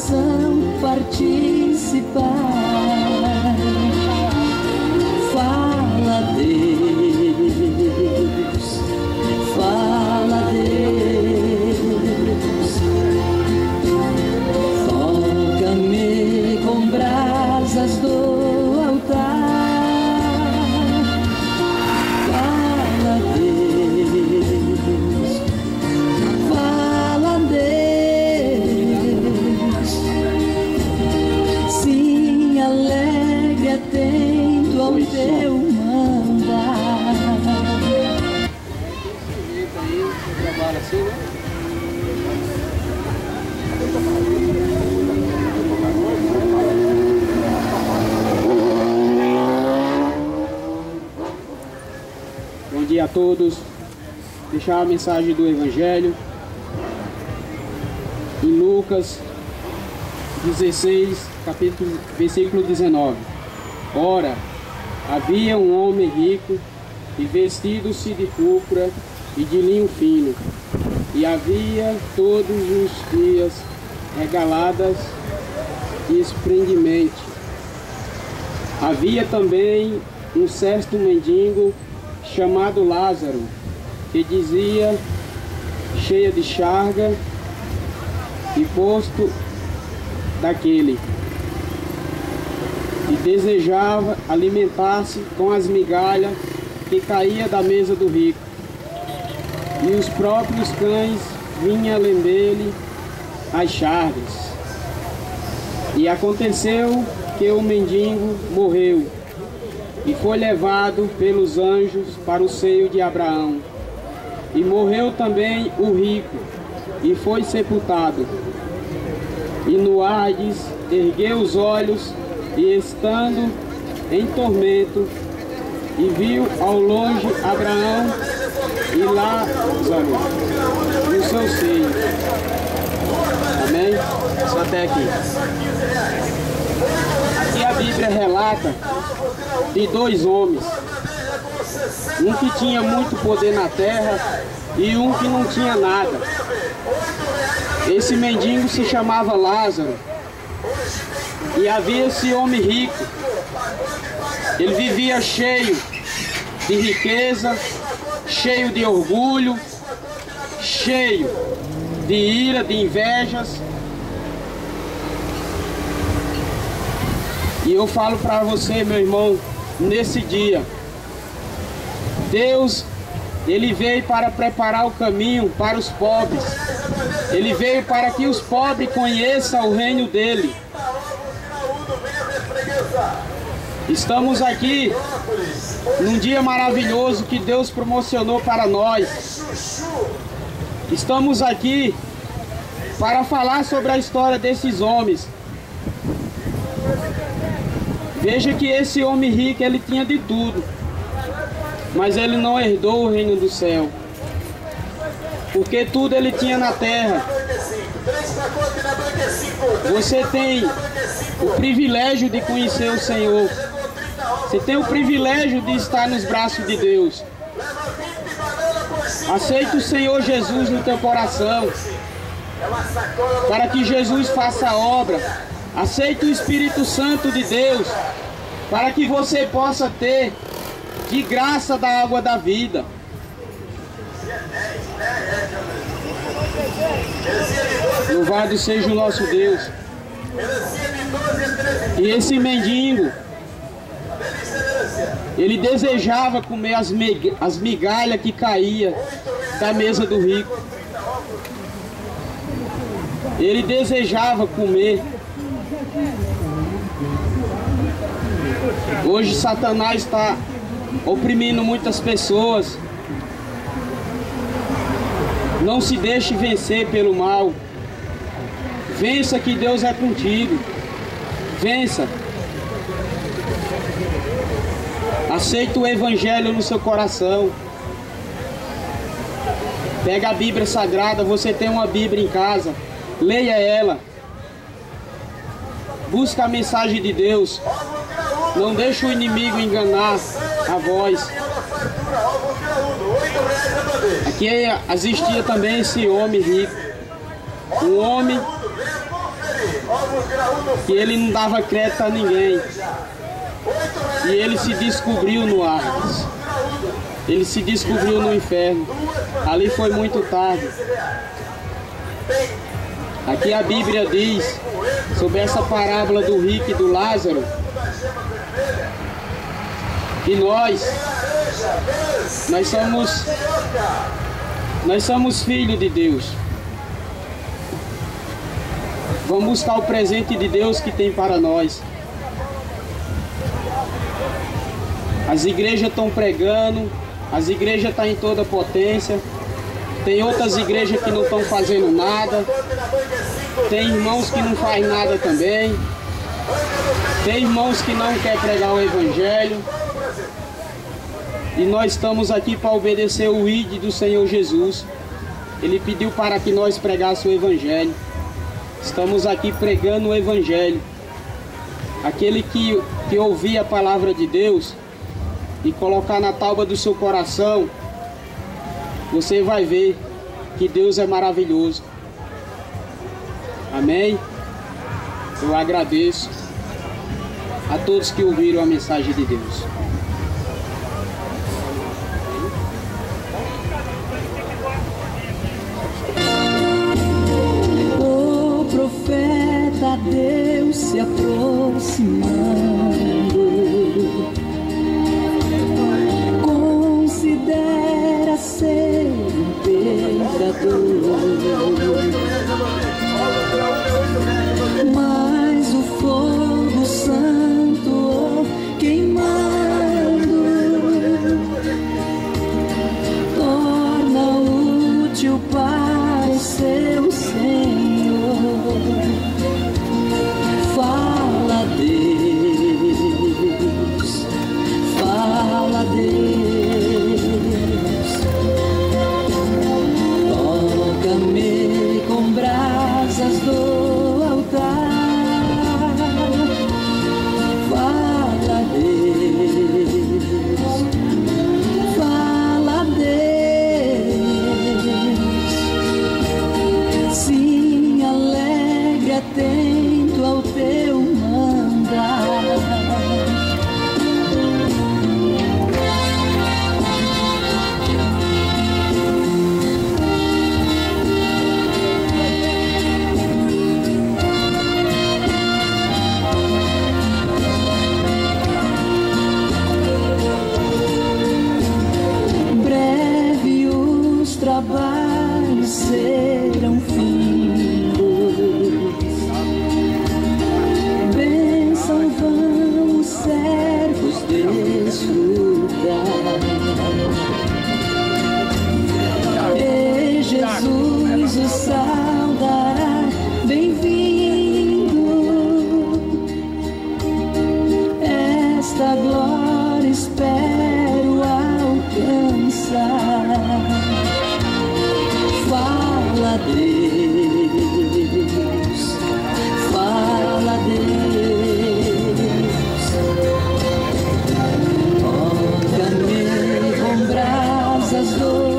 possam participar. Fala, Deus, fala, Deus, toca-me com brasas do altar. Fala, Deus, fala, Deus, sim, alegre, atento ao teu mandar. Trabalho assim, né? Bom dia a todos. Deixar a mensagem do Evangelho em Lucas 16, versículo 19. Ora, havia um homem rico e vestido-se de púrpura e de linho fino, e havia todos os dias regaladas esplendidamente. Havia também um certo mendigo chamado Lázaro, que dizia, cheia de chaga e posto daquele, e desejava alimentar-se com as migalhas que caía da mesa do rico, e os próprios cães vinham lamber-lhe as chagas. E aconteceu que o mendigo morreu e foi levado pelos anjos para o seio de Abraão. E morreu também o rico e foi sepultado. E no Hades ergueu os olhos e, estando em tormento, e viu ao longe Abraão e Lázaro no seu seio. Amém? Só até aqui. Aqui a Bíblia relata de dois homens. Um que tinha muito poder na terra e um que não tinha nada. Esse mendigo se chamava Lázaro. E havia esse homem rico. Ele vivia cheio de riqueza, cheio de orgulho, cheio de ira, de invejas. E eu falo para você, meu irmão, nesse dia, Deus, Ele veio para preparar o caminho para os pobres. Ele veio para que os pobres conheçam o reino dEle. Estamos aqui num dia maravilhoso que Deus promocionou para nós. Estamos aqui para falar sobre a história desses homens. Veja que esse homem rico, ele tinha de tudo, mas ele não herdou o reino do céu, porque tudo ele tinha na terra. Você tem o privilégio de conhecer o Senhor. Você tem o privilégio de estar nos braços de Deus. Aceita o Senhor Jesus no teu coração, para que Jesus faça a obra. Aceita o Espírito Santo de Deus, para que você possa ter de graça da água da vida. Louvado seja o nosso Deus. E esse mendigo, ele desejava comer as migalhas que caía da mesa do rico. Ele desejava comer. Hoje Satanás está oprimindo muitas pessoas. Não se deixe vencer pelo mal. Vença, que Deus é contigo. Vença. Aceita o Evangelho no seu coração. Pega a Bíblia Sagrada. Você tem uma Bíblia em casa. Leia ela. Busca a mensagem de Deus. Não deixe o inimigo enganar a voz. Aqui existia também esse homem rico. Um homem que ele não dava crédito a ninguém. E ele se descobriu no Hades. Ele se descobriu no inferno. Ali foi muito tarde. Aqui a Bíblia diz sobre essa parábola do rico e do Lázaro, que nós somos filhos de Deus. Vamos buscar o presente de Deus que tem para nós. As igrejas estão pregando, as igrejas estão em toda potência. Tem outras igrejas que não estão fazendo nada. Tem irmãos que não fazem nada também. Tem irmãos que não querem pregar o Evangelho. E nós estamos aqui para obedecer o ID do Senhor Jesus. Ele pediu para que nós pregássemos o Evangelho. Estamos aqui pregando o Evangelho. Aquele que ouvir a palavra de Deus e colocar na tábua do seu coração, você vai ver que Deus é maravilhoso. Amém? Eu agradeço a todos que ouviram a mensagem de Deus. O profeta Deus se aproximando, considera ser um pecador, mas o fogo santo queimando torna útil para o seu Senhor. Fala Deus, fala Deus, toca-me com brasas do altar. Fala Deus, fala Deus, sim, alegre, atento ao teu mandar. Breve os trabalhos serão findos, bênção vão os servos desfrutar. E Jesus os saudará, bem-vindo. Esta glória espero alcançar. Fala Deus, fala Deus, toca-me com brasas do